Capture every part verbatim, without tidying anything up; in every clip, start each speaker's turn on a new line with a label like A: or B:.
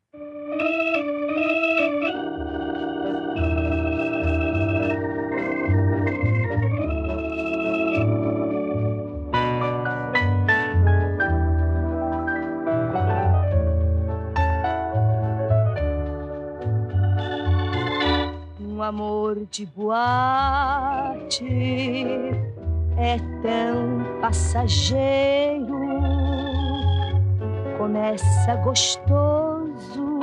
A: Um amor de boate é tão passageiro, começa gostoso,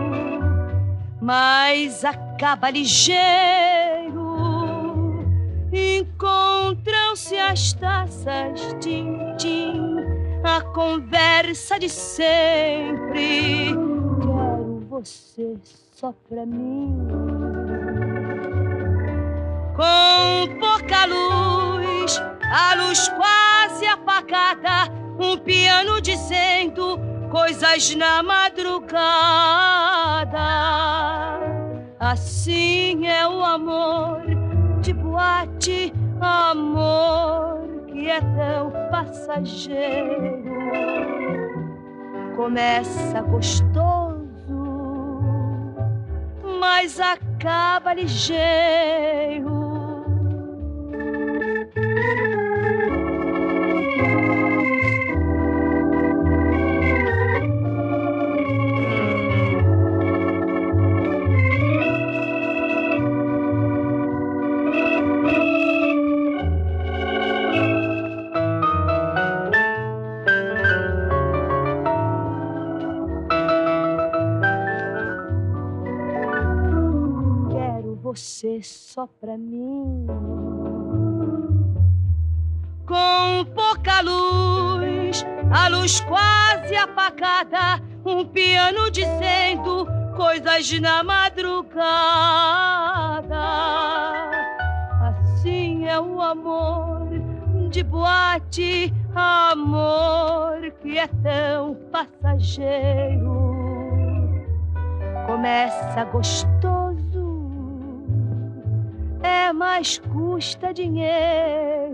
A: mas acaba ligeiro. Encontram-se as taças, tim-tim, a conversa de sempre. Quero você só pra mim. Com pouca luz, a luz quase apagada, um piano dizendo coisas na madrugada. Assim é o amor de boate, amor que é tão passageiro. Começa gostoso, mas acaba ligeiro. Você só pra mim. Com pouca luz, a luz quase apagada, um piano dizendo coisas na madrugada. Assim é o amor de boate, amor que é tão passageiro. Começa gostoso, é, mas custa dinheiro.